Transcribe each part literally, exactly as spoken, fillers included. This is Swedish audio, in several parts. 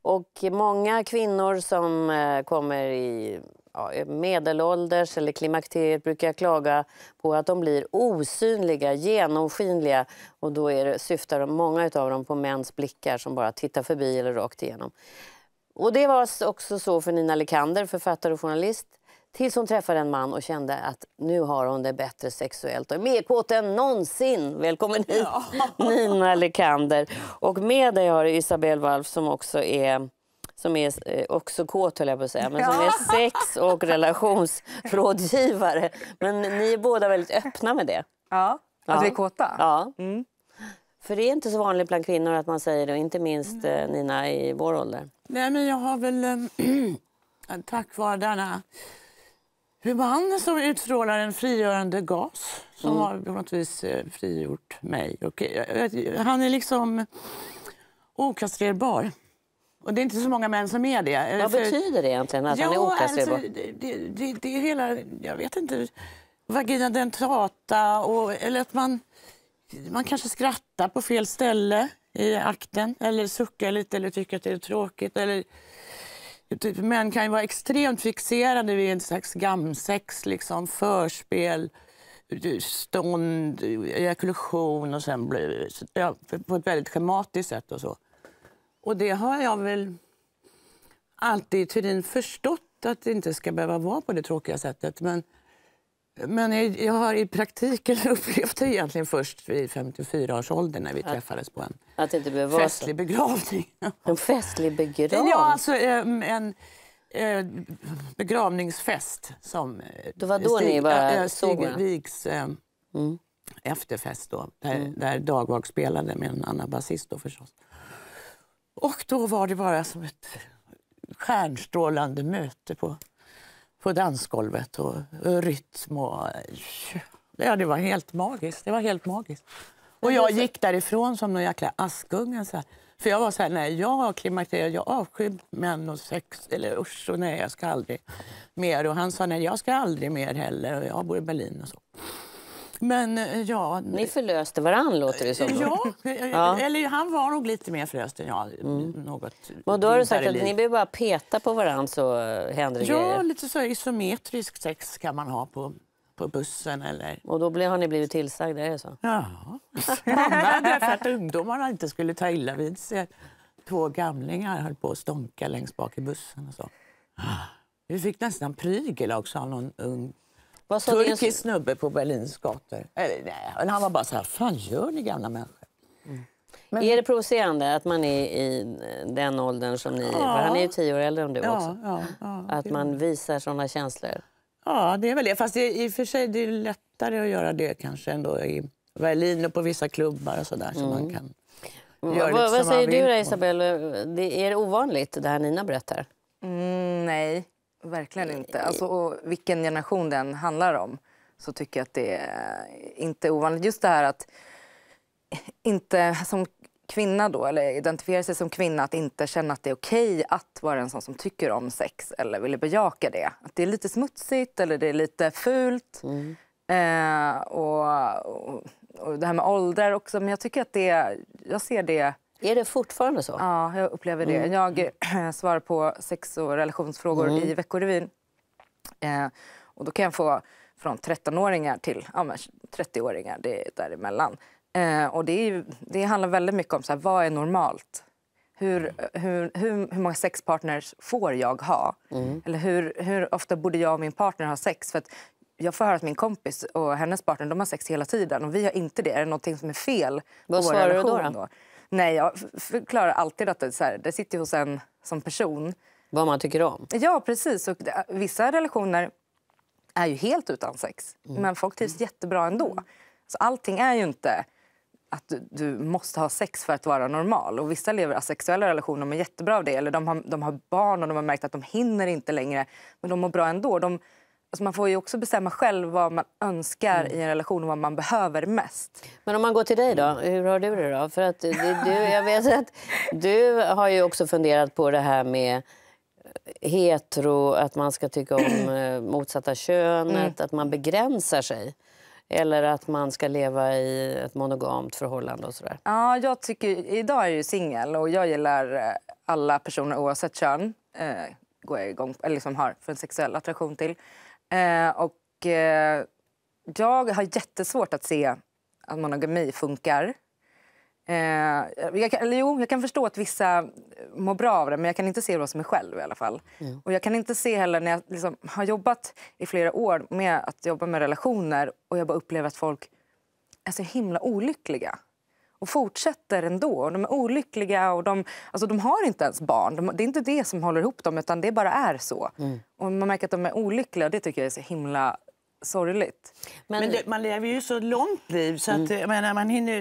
Och många kvinnor som eh, kommer i ja, medelålders eller klimakteriet brukar klaga på att de blir osynliga, genomskinliga. Och då är det, syftar de, många av dem på mäns blickar som bara tittar förbi eller rakt igenom. Och det var också så för Nina Lekander, författare och journalist. Tills hon träffade en man och kände att nu har hon det bättre sexuellt. Och är mer kåt än någonsin. Välkommen hit, ja. Nina Lekander. Och med dig har Isabelle Walf som också är, som är också kåt, höll jag på att säga. Men som är sex- och relationsrådgivare. Men ni är båda väldigt öppna med det. Ja, ja. Att vi är kåta. Ja. Mm. För det är inte så vanligt bland kvinnor att man säger det. Och inte minst mm. Nina i vår ålder. Nej, men jag har väl äh, tack vare denna hur som utstrålar en frigörande gas som mm. har på något vis eh, frigjort mig. Och, eh, han är liksom okastrerbar. Och det är inte så många män som är det. Vad För, betyder det egentligen att ja, han är okastrerbar? Alltså, det, det, det är hela, jag vet inte, vagina dentata och, eller att man, man kanske skrattar på fel ställe i akten eller suckar lite eller tycker att det är tråkigt eller... Män kan ju vara extremt fixerade vid en slags gamsex, liksom förspel, stånd, ejakulation och sen blir ja, på ett väldigt schematiskt sätt och så. Och det har jag väl alltid i teorin förstått att det inte ska behöva vara på det tråkiga sättet. Men, men jag, jag har i praktiken upplevt det egentligen först vid femtiofyra års ålder när vi att, träffades på en att det inte festlig begravning. En festlig begravning? Ja, alltså en, en, en begravningsfest som det var då Stig, ni bara Stig Viks eh, mm. efterfest då, där, mm. där Dagvag spelade med en annan basist då förstås. Och då var det bara som ett stjärnstrålande möte på, på dansgolvet och, och rytm och ja, det var helt magiskt. Det var helt magiskt. Och jag gick därifrån som någon jäkla askunge så här. För jag var så här, nej, jag har klimakteriet, jag avskyr män och sex, eller usch, och nej, jag ska aldrig mer. Och han sa, nej, jag ska aldrig mer heller, och jag bor i Berlin och så. Men ja... Ni förlöste varann, låter det som. Ja, ja, eller han var nog lite mer förlöst än jag. Mm. Något och då har du sagt att ni behöver bara peta på varann så händer det ja, grejer. Ja, lite så isometrisk sex kan man ha på... på bussen eller... Och då har ni blivit tillsagda, är det så? Ja, därför att ungdomarna inte skulle ta illa vid sig. Två gamlingar höll på att stånka längst bak i bussen och så. Vi fick nästan prygel också av någon ung turkisk en... snubbe på Berlins gator. Eller, nej, han var bara så här, fan gör ni gamla människor? Mm. Men... Är det provocerande att man är i den åldern som ni är? Ja. För han är ju tio år äldre än du ja, också. Ja, ja, att man visar sådana känslor. Ja, det är väl det. Fast det, i och för sig det är lättare att göra det kanske ändå i Berlin och på vissa klubbar och sådär. Mm. Så man kan göra vad, vad säger du då, Isabelle? Det är det ovanligt det här Nina berättar? Mm, nej, verkligen inte. Alltså, och vilken generation den handlar om så tycker jag att det är inte ovanligt. Just det här att inte som kvinna då, eller identifiera sig som kvinna, att inte känna att det är okej att vara en sån som tycker om sex eller vill bejaka det. Att det är lite smutsigt eller det är lite fult. Mm. Eh, och, och, och det här med åldrar också. Men jag tycker att det, jag ser det... Är det fortfarande så? Ja, jag upplever det. Mm. Jag äh, svarar på sex- och relationsfrågor mm. i Veckorevyn. Eh, och då kan jag få från trettonåringar till ja, men trettioåringar, det är däremellan. Eh, och det, är ju, det handlar väldigt mycket om så här, vad är normalt? Hur, hur, hur, hur många sexpartners får jag ha? Mm. Eller hur, hur ofta borde jag och min partner ha sex? För att jag får höra att min kompis och hennes partner, de har sex hela tiden. Och vi har inte det. Är det någonting som är fel? Vad svarar du då, då? då? Nej, jag förklarar alltid att det, så här, det sitter hos en som person. Vad man tycker om? Ja, precis. Och vissa relationer är ju helt utan sex. Mm. Men folk trivs jättebra ändå. Så allting är ju inte att du, du måste ha sex för att vara normal. Och vissa lever asexuella relationer, de är jättebra av det. Eller de har, de har barn och de har märkt att de hinner inte längre. Men de mår bra ändå. De, alltså man får ju också bestämma själv vad man önskar mm. i en relation och vad man behöver mest. Men om man går till dig då, hur har du det då? För att du, jag vet att du har ju också funderat på det här med hetero, att man ska tycka om motsatta könet, mm. att man begränsar sig. Eller att man ska leva i ett monogamt förhållande och sådär? Ja, jag tycker, idag är jag ju singel och jag gillar alla personer oavsett kön. Eh, går jag igång, eller liksom har för en sexuell attraktion till. Eh, och eh, jag har jättesvårt att se att monogami funkar. Eh, jag, kan, eller jo, jag kan förstå att vissa mår bra av det, men jag kan inte se vad som är själv i alla fall. Mm. Och jag kan inte se heller när jag liksom har jobbat i flera år med att jobba med relationer och jag bara upplever att folk är så himla olyckliga. Och fortsätter ändå. De är olyckliga och de, alltså de har inte ens barn. De, det är inte det som håller ihop dem, utan det bara är så. Mm. Och man märker att de är olyckliga och det tycker jag är så himla sorgligt. Men, Men det, man lever ju så långt liv så att mm. jag menar, man hinner...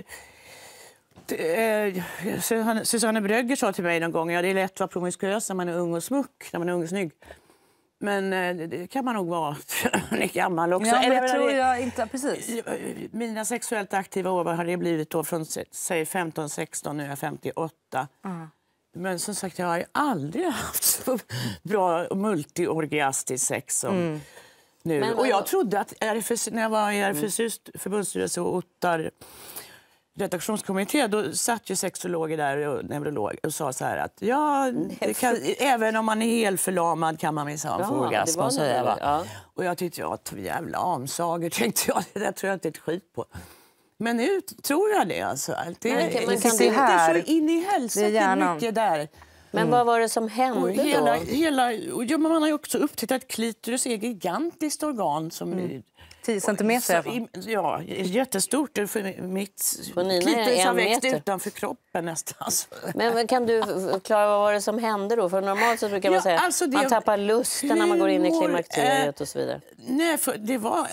Susanne Brögger sa till mig någon gång, ja, det är lätt att vara promiskuös när man är ung och smuck, när man är ung och snygg. Men det kan man nog vara när är gammal också. Ja, Eller, det tror jag inte, precis. Mina sexuellt aktiva år har det blivit då från säg femton sexton, nu är jag femtioåtta. Mm. Men som sagt, jag har ju aldrig haft så bra multiorgiastisk sex som mm. nu. Men, och jag trodde att R F S, när jag var i R F S mm. förbundsstyrelse och Ottar redaktionskommitté, då satt ju sexologer där och neurologer och sa så här att ja, det kan, även om man är helt förlamad kan man minsann få orgasm och säga, va? Ja. Och jag tyckte, ja, jävla amsager, tänkte jag, det där tror jag inte ett skit på. Men nu tror jag det alltså. Det, man kan, man kan det, det är så in i hälsa, det är mycket där. Men mm. vad var det som hände och hela, då? Hela, ja, man har ju också upptäckt att klitoris är ett gigantiskt organ som mm. tio centimeter. Så, ja, jättestort. För mitt klitoris har växt meter. Utanför kroppen nästan. Men, men kan du förklara vad var det som hände då? För normalt så brukar man ja, säga alltså det, man tappar lusten humor, när man går in i klimakteriet och så vidare. Nej, för det var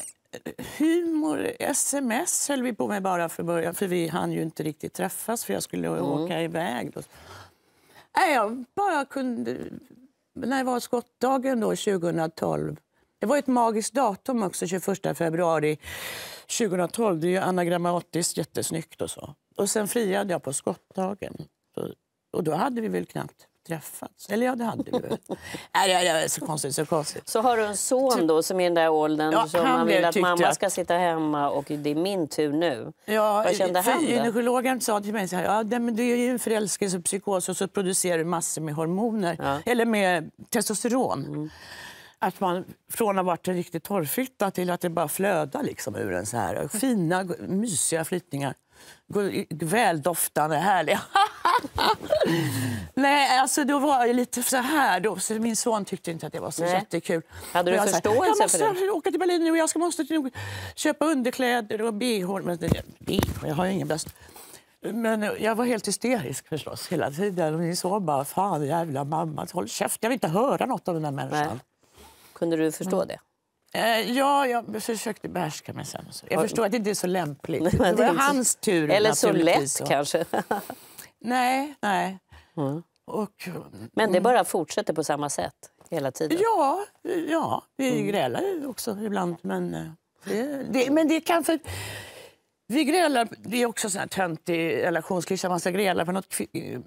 humor, sms höll vi på med bara för början. För vi hann ju inte riktigt träffas för jag skulle mm. åka iväg. Då. Nej, jag bara kunde... När det var skottdagen då, tjugohundratolv. Det var ett magiskt datum också, tjugoförsta februari tjugohundratolv. Det är ju anagrammatiskt jättesnyggt och så. Och sen friade jag på skottdagen. Och då hade vi väl knappt träffats. Eller ja, det hade vi väl. Nej, det är så konstigt, så konstigt. Så har du en son då som är i den där åldern ja, som man vill att mamma jag. ska sitta hemma och det är min tur nu. Ja, vad kände han då? Gynekologen sa till mig så här, ja, det, men det är ju en förälskelsepsykos och så producerar du massor med hormoner. Ja. Eller med testosteron. Mm. Att man från att ha varit en riktigt torrfitta till att det bara flödar liksom ur en så här. Fina, mysiga flyttningar. Väldoftande, härliga. Nej, alltså då var jag lite så här då. Så min son tyckte inte att det var så Nej. jättekul. Hade du förståelse här, jag måste för det? åka till Berlin nu och jag ska måste nog köpa underkläder och B H. Men B H, jag har ju ingen bäst. Men jag var helt hysterisk förstås hela tiden. Och ni så bara, fan jävla mamma, håll käft. Jag vill inte höra något av den här människan. Nej. Kunde du förstå mm. det? Ja, jag försökte behärska mig sen. Jag förstår att det inte är så lämpligt. Det var hans tur. Eller så lätt så. Kanske. Nej, nej. Mm. Och, men det bara fortsätter på samma sätt hela tiden? Ja, ja vi mm. grälar också ibland. Men det, det, men det kan för... Vi grälar, det är också sån här töntig relationsklyscha. Man ska gräla på något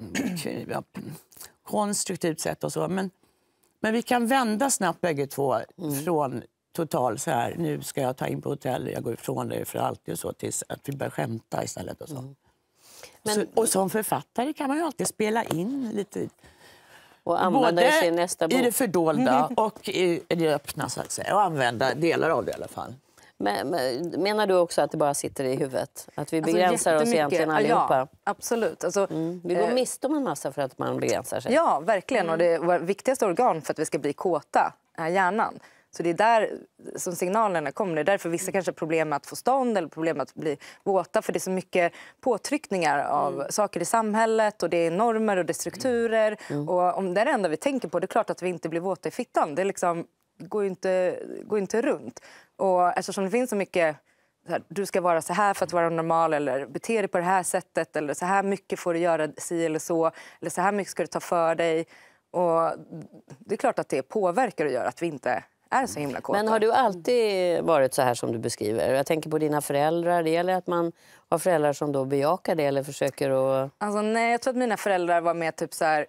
ja, konstruktivt sätt och så. Men, men vi kan vända snabbt bägge två mm. från... total så här, nu ska jag ta in på hotell, jag går ifrån det för alltid och så tills att vi börjar skämta istället och så. Mm. Men, så och som författare kan man ju alltid spela in lite och använda både i sin nästa bok. I det fördolda och i det öppna så att säga och använda delar av det i alla fall. Men, men, menar du också att det bara sitter i huvudet? Att vi begränsar alltså, oss egentligen allihopa? Ja, absolut. Alltså, mm. Vi går miste om en massa för att man begränsar sig. Ja, verkligen. Mm. Och det vår viktigaste organ för att vi ska bli kåta är hjärnan. Så det är där som signalerna kommer. Det är därför vissa kanske har problem med att få stånd eller problem med att bli våta. För det är så mycket påtryckningar av mm. saker i samhället och det är normer och det är strukturer. Mm. Och om det är det enda vi tänker på, det är klart att vi inte blir våta i fittan. Det är liksom, går ju inte, går inte runt. Och eftersom det finns så mycket, så här, du ska vara så här för att vara normal eller bete dig på det här sättet eller så här mycket får du göra si eller så. Eller så här mycket ska du ta för dig. Och det är klart att det påverkar och gör att vi inte är så himla kåta. Men har du alltid varit så här som du beskriver? Jag tänker på dina föräldrar. Det gäller att man har föräldrar som då bejakar det eller försöker att... Alltså nej, jag tror att mina föräldrar var med typ så här...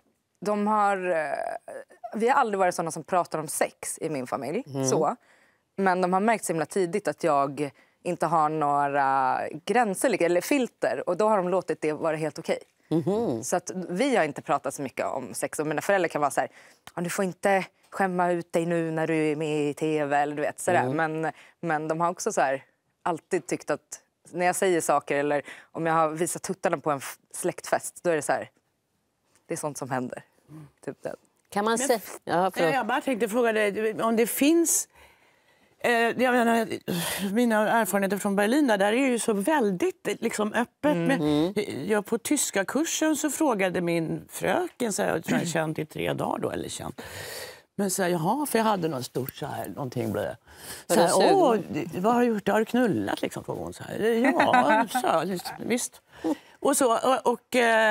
De har... Vi har aldrig varit sådana som pratar om sex i min familj. Mm. Så. Men de har märkt så himla tidigt att jag inte har några gränser eller filter. Och då har de låtit det vara helt okej. Mm-hmm. Så att vi har inte pratat så mycket om sex. Och mina föräldrar kan vara så här, du får inte skämma ut dig nu när du är med i tv. Eller du vet, sådär. Mm. Men, men de har också så här, alltid tyckt att när jag säger saker eller om jag har visat tuttarna på en släktfest, då är det så här, det är sånt som händer. Mm. Typ det. Kan man säga... Ja, jag bara tänkte fråga dig om det finns... Eh, jag menar, mina erfarenheter från Berlin där, där är ju så väldigt liksom, öppet. Mm. Men jag på tyska kursen så frågade min fröken, så jag tror jag känt i tre dagar då, eller känt. Men så här, jaha, för jag hade något stort så här, någonting blev det. Så här, åh, vad har du gjort? Har du knullat liksom, frågade hon så här. Ja, så, visst. Och så, och, och,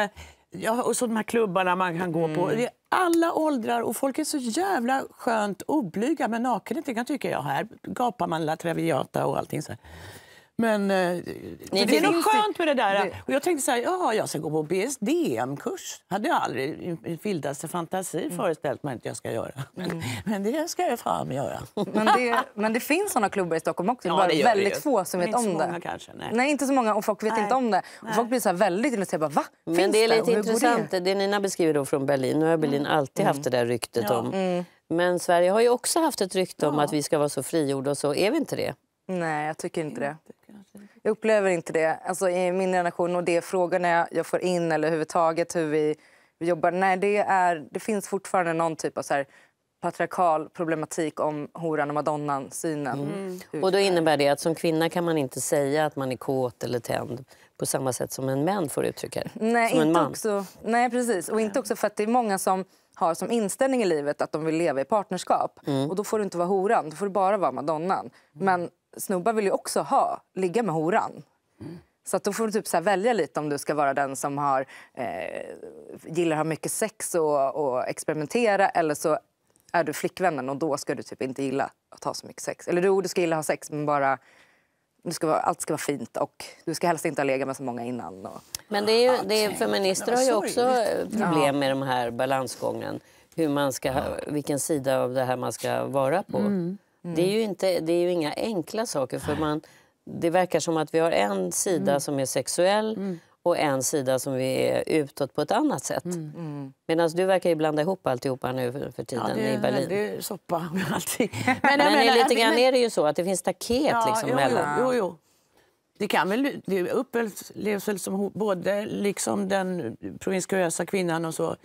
ja, och så de här klubbarna man kan gå på. Det är alla åldrar och folk är så jävla skönt oblyga med nakenhet. Det kan tycka jag här. Gapar man La Traviata och allting så här. Men eh, det, det är nog skönt med det där. Det... Och jag tänkte så här, ja, jag ska gå på B S D M-kurs. Hade jag aldrig i vildaste fantasi mm. föreställt mig att jag ska göra. Men, mm. men det ska jag fan göra. Men det, men det finns såna klubbar i Stockholm också. Ja, det är väldigt det. få som men vet om det. Många, kanske, nej. nej, inte så många. Och folk vet nej. inte om det. Och folk blir så här väldigt intresserade. Va? Men finns det är lite intressant. Det? det Nina beskriver då från Berlin. Nu har Berlin mm. alltid mm. haft det där ryktet ja. om. Mm. Men Sverige har ju också haft ett rykte om ja. att vi ska vara så frigjorda och så. Är vi inte det? Nej, jag tycker inte det. Jag upplever inte det. Alltså, i min relation och det frågorna jag får in eller överhuvudtaget hur vi, vi jobbar. Nej, det, är, det finns fortfarande någon typ av så här, patriarkal problematik om horan och madonnan synen. Mm. Mm. Och då innebär det att som kvinna kan man inte säga att man är kåt eller tänd på samma sätt som en man får uttrycka det. Nej, som inte en man. Också, nej, precis. Och inte också för att det är många som har som inställning i livet att de vill leva i partnerskap. Mm. Och då får du inte vara horan, då får du bara vara madonnan. Mm. Men snubbar vill ju också ha, ligga med horan. Mm. Så att då får du typ så här välja lite om du ska vara den som har, eh, gillar att ha mycket sex och, och experimentera. Eller så är du flickvännen och då ska du typ inte gilla att ha så mycket sex. Eller du, du ska gilla att ha sex men bara... Du ska vara, allt ska vara fint och du ska helst inte ha legat med så många innan. Och... Men det är ju, det är, feminister har ju också problem med de här balansgången. Hur man ska, vilken sida av det här man ska vara på. Mm. Mm. Det är ju inte, det är ju inga enkla saker för man, det verkar som att vi har en sida mm. som är sexuell mm. och en sida som vi är utåt på ett annat sätt. Mm. Mm. Medan du verkar ju blanda ihop alltihopa nu för, för tiden ja, det, i Berlin. Det är soppa med allting. Men, men menar, lite grann är det ju så att det finns staket ja, liksom jo, mellan. Jo, jo. Det kan väl, det upplevs väl som både liksom den provinskuösa kvinnan och så.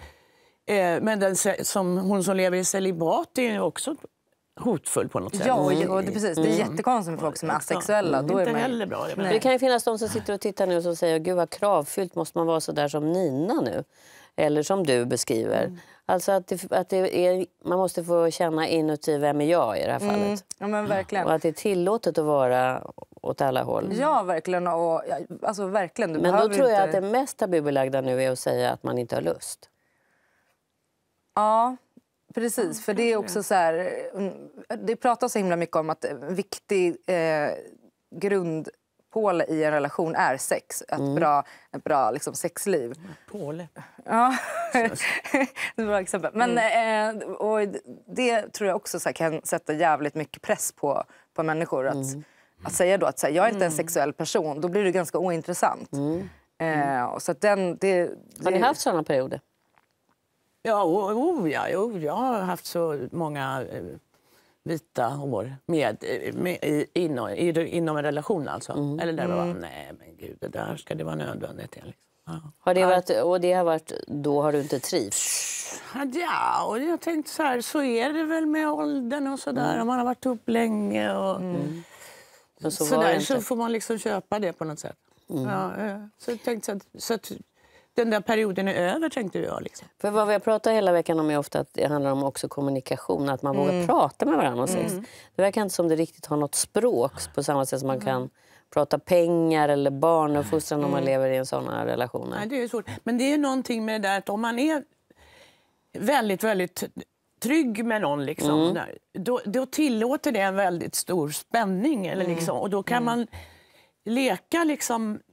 Eh, men den som, hon som lever i celibat är ju också hotfull på något sätt. Ja, och, och det, precis. Det är jättekonstigt med folk som är asexuella. Mm. Då är inte man... heller bra. Det, det kan ju finnas de som sitter och tittar nu och säger gud vad kravfyllt måste man vara så där som Nina nu. Eller som du beskriver. Mm. Alltså att, det, att det är, man måste få känna inuti vem är jag i det här fallet. Mm. Ja, men verkligen. Och att det är tillåtet att vara åt alla håll. Ja, verkligen. Och, alltså, verkligen. Du men då tror jag inte... att det mest tabubelagda nu är att säga att man inte har lust. Ja, precis. För det är också så här... Det pratas så himla mycket om att en viktig eh, grundpåle i en relation är sex. Ett mm. bra, ett bra liksom, sexliv. Påle. Ja, det är ett bra exempel. Men, mm. eh, och det tror jag också så här, kan sätta jävligt mycket press på, på människor. Att, mm. att säga då att så här, jag är inte en mm. sexuell person, då blir det ganska ointressant. Mm. Eh, och så att den, det, det... Har ni haft sådana perioder? Ja, oh, ja oh, jag har haft så många eh, vita år med, med, i, inom, i, inom en relation alltså. Mm. Eller där mm. var nej men gud, det där ska det vara nödvändigt. Liksom. Ja. Har det varit, och det har varit, då har du inte trivts? Ja, och jag tänkte så här, så är det väl med åldern och sådär. Mm. Man har varit upp länge och mm. så, så, där, så får man liksom köpa det på något sätt. Mm. Ja, så jag tänkte så att, så att den där perioden är över, tänkte jag. Liksom. För vad vi har pratat hela veckan om är ofta att det handlar om också kommunikation. Att man mm. vågar prata med varandra om sex. Mm. Det verkar inte som det riktigt har något språk på samma sätt som man mm. kan prata pengar eller barn och fostran mm. om man lever i en sån relation. Nej, det är svårt. Men det är någonting med det där att om man är väldigt, väldigt trygg med någon liksom, mm. där, då, då tillåter det en väldigt stor spänning. Eller, liksom, och då kan mm. man leka liksom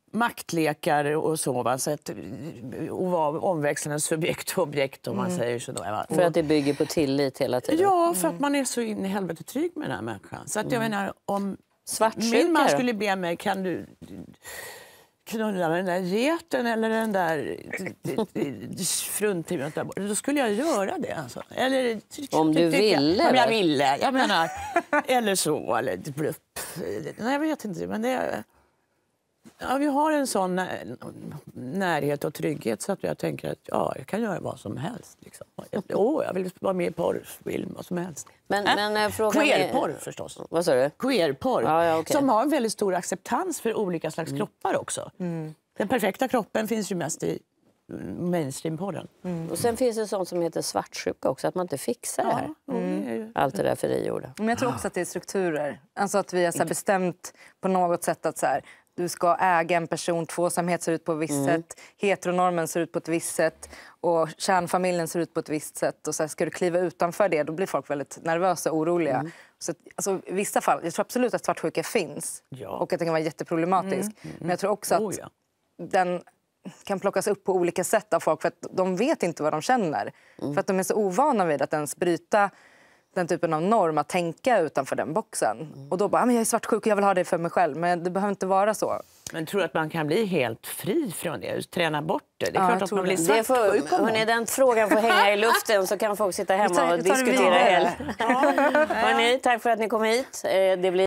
maktlekar och så. Va? Så att, och vara omväxlande subjekt och objekt om man mm. säger så. Då, va? För att det bygger på tillit hela tiden? Ja, för att man är så in i helvete trygg med den här människan. Så att jag mm. menar, om Svartsjuka, min man skulle be mig, kan du knulla med den där geten eller den där fruntimmet där borta, då skulle jag göra det. Alltså. Eller, om du ville? Jag, om jag ville, jag menar. Eller så, eller... Nej, jag vet inte, men det är... Ja, vi har en sån när, närhet och trygghet så att jag tänker att ja, jag kan göra vad som helst. Liksom. Oh, jag vill vara med i porrfilm, vad som helst. Men, äh? men, frågan Queerporr är... förstås. Vad sa du? Queerporr, ja, ja, okay. som har en väldigt stor acceptans för olika slags mm. kroppar också. Mm. Den perfekta kroppen finns ju mest i mainstream-porren. Mm. Och sen finns det sånt som heter svartsjuka också, att man inte fixar det här. Ja, mm. det ju... Allt det där frigjorda. Men jag tror också att det är strukturer. Alltså att vi har så här bestämt på något sätt att så här, du ska äga en person, tvåsamhet ser ut på ett visst mm. sätt, heteronormen ser ut på ett visst sätt och kärnfamiljen ser ut på ett visst sätt. Och så här, ska du kliva utanför det, då blir folk väldigt nervösa och oroliga. Mm. Så att, alltså, i vissa fall, jag tror absolut att svartsjuka finns ja. och att det kan vara jätteproblematisk. Mm. Mm. Men jag tror också att oh, ja. den kan plockas upp på olika sätt av folk för att de vet inte vad de känner. Mm. För att de är så ovana vid att ens bryta den typen av norm att tänka utanför den boxen. Mm. Och då bara, men jag är svartsjuk och jag vill ha det för mig själv. Men det behöver inte vara så. Men tror du att man kan bli helt fri från det? Träna bort det? Det är ja, klart att man blir svartsjuk. Får, hörrni, den frågan får hänga i luften så kan folk sitta hemma och diskutera. Ja. Hörni, tack för att ni kom hit. Det blir